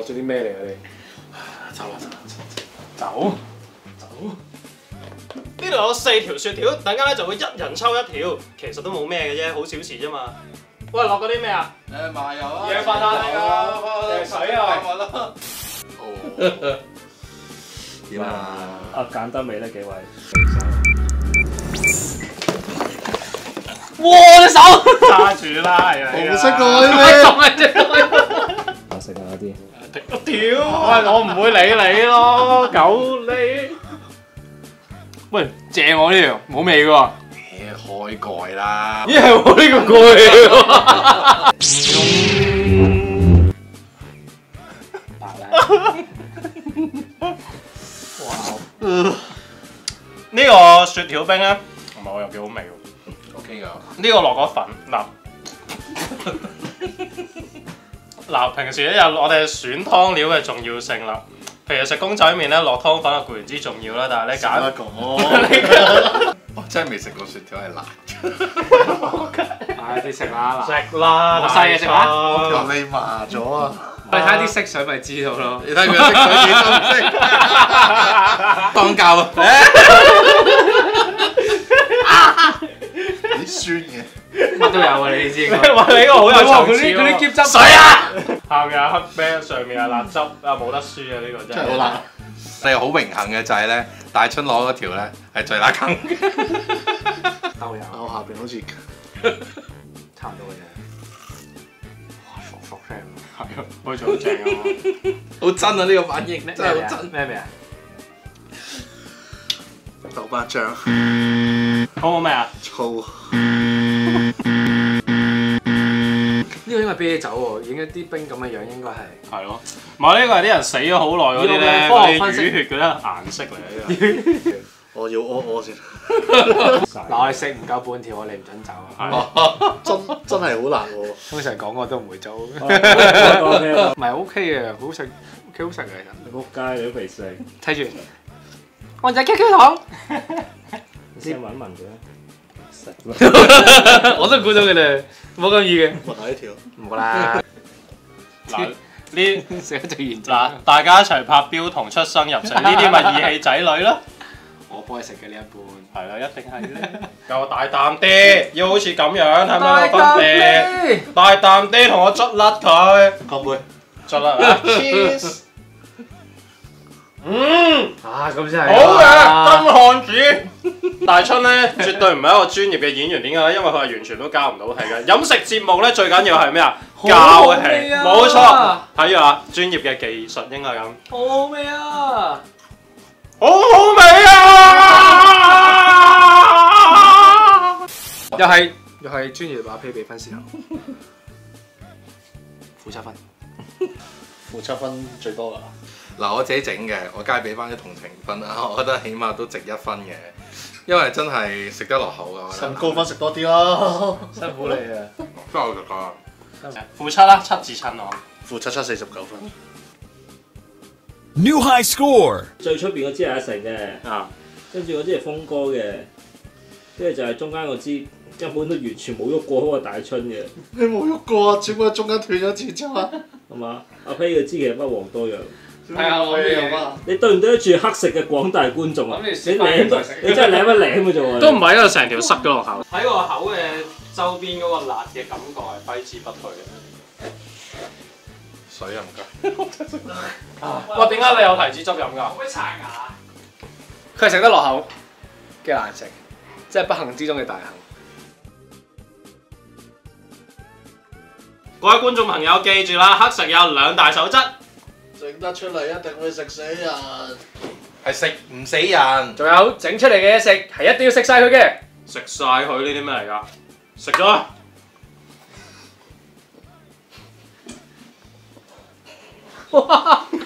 咗啲咩嚟啊你？ 走啦走啦走。 呢度有4條雪條，大家咧就會一人抽1條，其實都冇咩嘅啫，好小事啫嘛。喂，落嗰啲咩啊？ 誒麻油啊！ 椰飯啊，水啊！ 哦。點啊？ 啊揀得未咧幾位？ 哇！隻手揸住啦， 紅色個咩？ 我食下啲。 屌！喂，我唔會理你咯，狗你。喂，正我呢條冇味嘅喎。 開蓋啦！ 咦係我呢個蓋嚟喎。呢個雪條冰咧，唔係我又幾好味喎。 OK 㗎。 呢個落個粉嗱，平時咧有我哋選湯料嘅重要性啦。譬如食公仔麵咧，落湯粉啊固然之重要啦，但係你揀我真係未食過雪條係辣。 唉，你食啦， 食啦， 我細嘢食啦。 求你麻咗啊！ 你睇下啲色水咪知道咯。 你睇佢色水幾深色，當教啊！幾酸嘅， 乜都有啊！你知。 哇！你呢個好有層次喎。 嗰啲鹼汁水啊！下面係黑啤，上面係辣汁，啊冇得輸啊！呢個真係真係好辣。你好榮幸嘅就係咧，大春攞嗰條咧係最辣坑嘅。 豆油， 我下邊好似差唔多嘅啫。哇，索索聲。 係啊，好似好正啊！ 好真啊！呢個反應真係好真。 咩味啊？ 豆瓣醬好冇味啊？ 粗。 呢個應該係啤酒喎，影一啲冰咁嘅樣應該係。 係咯，唔係呢個係啲人死咗好耐嗰啲咧，嗰啲魚血嗰啲顏色嚟嘅。 我要屙先。 嗱，我哋食唔夠半條，我哋唔準走啊。 真係好辣喎！ 通常講我都唔會走。唔 OK 係 OK 嘅，好食，幾好食嘅其實。 仆街你都未食， 睇住，我隻 QQ 糖。 你先聞一聞佢啦。食啦。 我都估到佢哋，冇咁易嘅。 我睇呢條。 唔好啦。 嗱，呢食得最嚴重。 嗱，大家一齊拍標同出生入死，呢啲咪義氣仔女咯。 我幫你食嘅呢一半。 係啦，一定係咧。夠大膽啲，要好似咁樣，係咪有分別？大膽啲，同我捽甩佢。 乾杯。 捽甩啊 ！Cheers。 啊，咁真係。 好嘅，真漢子。大春咧，絕對唔係一個專業嘅演員，點解咧？因為佢係完全都交唔到戲嘅。飲食節目咧，最緊要係咩啊？交戲，冇錯。睇住啊，專業嘅技術應該係咁。 好好味啊！ 好好味啊！ 又係專業馬屁比分時候，負7分， 負7分最多啦。嗱，我自己整嘅，我梗係俾翻啲同情分啦。我覺得起碼都值1分嘅，因為真係食得落口㗎。 趁高分食多啲啦， 辛苦你啊！ 真係好食㗎。 負7啦，7至7我。 負7 49分。 New high score。 最出邊嗰支係阿成嘅， 啊， 跟住嗰支係峰哥嘅，跟住就係中間嗰支根本都完全冇喐過嗰個大春嘅， 你冇喐過啊？只不過中間斷咗節啫嘛。 係嘛？阿飛嗰支其實不遑多讓。 睇下我咩用啊！ 你對唔對得住黑食嘅廣大觀眾啊？ 咁你你舐都，你真係舐一舐嘅啫喎。 都唔係因為成條塞咗落口。喺個口嘅周邊嗰個辣嘅感覺係揮之不去嘅。 水又唔夠。 哇！點解你有提子汁飲㗎？ 可以刷牙。佢係食得落口嘅難食，即係不幸之中嘅大幸。 各位觀眾朋友記住啦，黑食有2大守則。 整得出嚟一定會食死人。 係食唔死人。 仲有整出嚟嘅嘢食係一定要食晒佢嘅。 食晒佢呢啲咩嚟㗎？食咗。 哇！